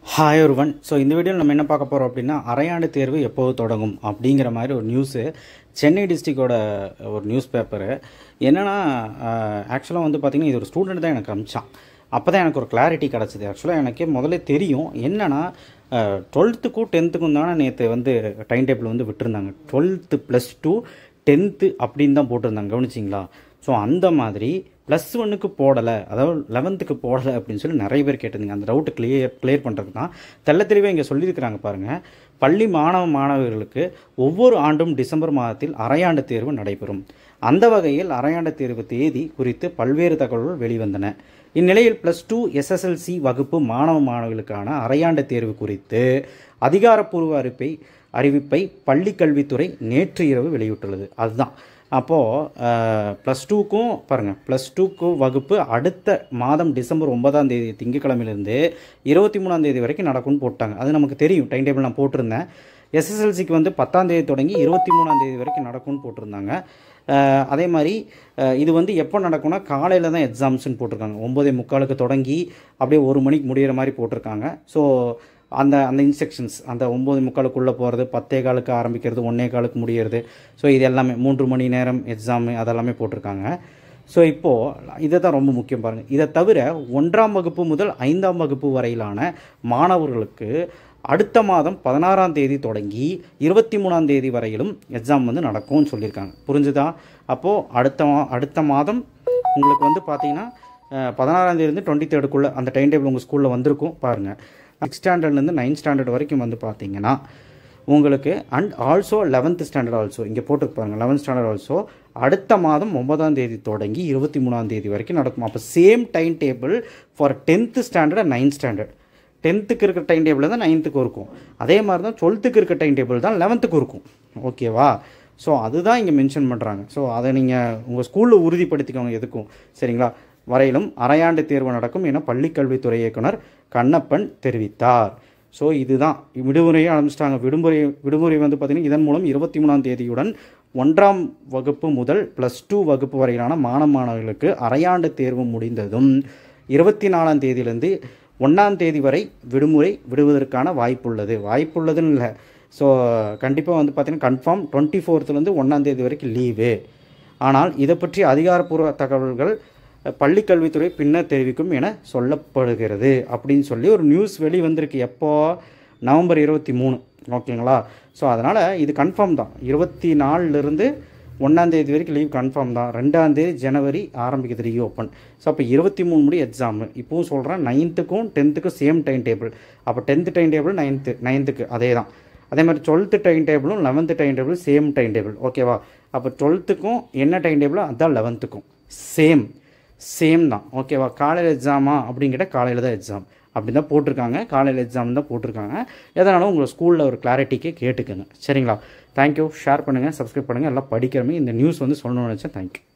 Hi ஒருவன். So இந்த வீடியோவில் நம்ம என்ன பார்க்க போகிறோம் அப்படின்னா, அரையாண்டு தேர்வு எப்போது தொடங்கும் அப்படிங்கிற மாதிரி ஒரு நியூஸு. சென்னை டிஸ்ட்ரிக்டோட ஒரு நியூஸ் பேப்பரு. என்னென்னா, ஆக்சுவலாக வந்து பார்த்திங்கன்னா, இது ஒரு ஸ்டூடெண்ட் தான் எனக்கு அனுப்பிச்சான். அப்போ தான் எனக்கு ஒரு கிளாரிட்டி கிடச்சிது. ஆக்சுவலாக எனக்கே முதல்ல தெரியும். என்னென்னா, 12க்கும் 10க்கும் தானே நேற்று வந்து டைம் டேபிள் வந்து விட்டுருந்தாங்க. 12th +2 10th அப்படின்னு தான் போட்டிருந்தாங்க. கவனிச்சிங்களா? ஸோ அந்த மாதிரி +1க்கு போடலை, அதாவது 11க்கு போடலை அப்படின்னு சொல்லி நிறைய பேர் கேட்டிருந்தீங்க. அந்த டவுட்டு கிளியர் பண்ணுறதுக்கு தான் தெளிவாக இங்கே சொல்லியிருக்கிறாங்க பாருங்கள். பள்ளி மாணவர்களுக்கு ஒவ்வொரு ஆண்டும் டிசம்பர் மாதத்தில் அரையாண்டு தேர்வு நடைபெறும். அந்த வகையில் அரையாண்டு தேர்வு தேதி குறித்து பல்வேறு தகவல்கள் வெளிவந்தன. இந்நிலையில் +2 SSLC வகுப்பு மாணவர்களுக்கான அரையாண்டு தேர்வு குறித்து அதிகாரப்பூர்வ அறிவிப்பை பள்ளிக்கல்வித்துறை நேற்று இரவு வெளியிட்டுள்ளது. அதுதான் அப்போது +2க்கும் பாருங்கள், +2க்கு வகுப்பு அடுத்த மாதம் டிசம்பர் 9ஆம் தேதி திங்கட்கிழமையிலேருந்து 23ஆம் தேதி வரைக்கும் நடக்கும்னு போட்டாங்க. அது நமக்கு தெரியும். டைம் டேபிள் நான் போட்டிருந்தேன். SSLCக்கு வந்து 10ஆம் தேதி தொடங்கி 23ஆம் தேதி வரைக்கும் நடக்கும்னு போட்டிருந்தாங்க. அதே மாதிரி இது வந்து எப்போ நடக்கும்னா, காலையில் தான் எக்ஸாம்ஸ்ன்னு போட்டிருக்காங்க. 9:45க்கு தொடங்கி அப்படியே 1 மணிக்கு முடிகிற மாதிரி போட்டிருக்காங்க. ஸோ அந்த இன்ஸ்ட்ரக்ஷன்ஸ், அந்த 9:45க்குள்ளே போகிறது, 10:15க்கு ஆரம்பிக்கிறது, 1:15க்கு முடிகிறது. ஸோ இது எல்லாமே 3 மணி நேரம் எக்ஸாமு அதெல்லாமே போட்டிருக்காங்க. ஸோ இப்போது இதை தான் ரொம்ப முக்கியம் பாருங்கள். இதை தவிர 1ஆம் வகுப்பு முதல் 5ஆம் வகுப்பு வரையிலான மாணவர்களுக்கு அடுத்த மாதம் 16ஆம் தேதி தொடங்கி 23ஆம் தேதி வரையிலும் எக்ஸாம் வந்து நடக்கும்னு சொல்லியிருக்காங்க. புரிஞ்சுதா? அப்போது அடுத்த மாதம் உங்களுக்கு வந்து பார்த்திங்கன்னா 16ஆம் தேதிலேருந்து 23க்குள்ளே அந்த டைம் டேபிள் உங்கள் ஸ்கூலில் வந்திருக்கும் பாருங்கள். 6th ஸ்டாண்டர்ட்லேருந்து 9th ஸ்டாண்டர்ட் வரைக்கும் வந்து பார்த்தீங்கன்னா உங்களுக்கு and also 11th standard also இங்கே போட்டுருப்பாங்க. 11th ஸ்டாண்டர்ட் ஆல்சோ அடுத்த மாதம் 9ஆம் தேதி தொடங்கி 23ஆம் தேதி வரைக்கும் நடக்கும். அப்போ same time table for 10th standard and 9th standard. 10த்துக்கு இருக்கிற டைம் டேபிள் தான் 9த்துக்கு இருக்கும். அதே மாதிரி தான் 12த்துக்கு இருக்க டைம் டேபிள் தான் 11த்துக்கு இருக்கும். ஓகேவா? ஸோ அதுதான் இங்கே மென்ஷன் பண்ணுறாங்க. ஸோ அதை நீங்கள் உங்கள் ஸ்கூலில் உறுதிப்படுத்திக்கோங்க எதுக்கும். சரிங்களா? வரையிலும் அரையாண்டு தேர்வு நடக்கும் என பள்ளிக்கல்வித்துறை இயக்குனர் கண்ணப்பன் தெரிவித்தார். ஸோ இதுதான் விடுமுறையை ஆரம்பிச்சிட்டாங்க. விடுமுறை வந்து பார்த்திங்கன்னா இதன் மூலம் 23ஆம் தேதியுடன் 1ஆம் வகுப்பு முதல் +2 வகுப்பு வரையிலான மாணவர்களுக்கு அரையாண்டு தேர்வு முடிந்ததும் 24ஆம் தேதியிலேருந்து 1ஆம் தேதி வரை விடுமுறை விடுவதற்கான வாய்ப்புள்ளதுன்னு இல்லை. ஸோ கண்டிப்பாக வந்து பார்த்திங்கன்னா கன்ஃபார்ம் 24th 1ஆம் தேதி வரைக்கும் லீவு. ஆனால் இதை பற்றி அதிகாரப்பூர்வ தகவல்கள் பள்ளிக்கல்வித்துறை பின்னர் தெரிவிக்கும் என சொல்லப்படுகிறது அப்படின்னு சொல்லி ஒரு நியூஸ் வெளிவந்திருக்கு. எப்போ? நவம்பர் 23. ஓகேங்களா? ஸோ அதனால் இது கன்ஃபார்ம் தான். 24லேருந்து 1ஆம் தேதி வரைக்கும் லீவ் கன்ஃபார்ம் தான். 2ஆம் தேதி ஜனவரி ஆரம்பிக்குது ரீஓப்பன். ஸோ அப்போ 23 முடி எக்ஸாமு. இப்போவும் சொல்கிறேன், 9த்துக்கும் 10த்துக்கும் சேம் டைம் டேபிள். அப்போ 10th டைம் டேபிள் 9த்துக்கு அதே தான். அதே மாதிரி 12th டைம் டேபிளும் 11th time table same time table. ஓகேவா? அப்போ 12த்துக்கும் என்ன டைம் டேபிளோ அதுதான் 11த்துக்கும் சேம் தான். ஓகேவா? காலையில் எக்ஸாமா அப்படின்னு கேட்டால் காலையில் தான் எக்ஸாம் அப்படி தான் போட்டிருக்காங்க. காலையில் எக்ஸாம் தான் போட்டிருக்காங்க. எதனாலும் உங்கள் ஸ்கூலில் ஒரு கிளாரிட்டிக்கு கேட்டுக்கோங்க. சரிங்களா? தேங்க்யூ. ஷேர் பண்ணுங்கள், சப்ஸ்கிரைப் பண்ணுங்கள். எல்லாம் படிக்கிறமே இந்த நியூஸ் வந்து சொல்லணும்னு நினச்சேன். தேங்க்யூ.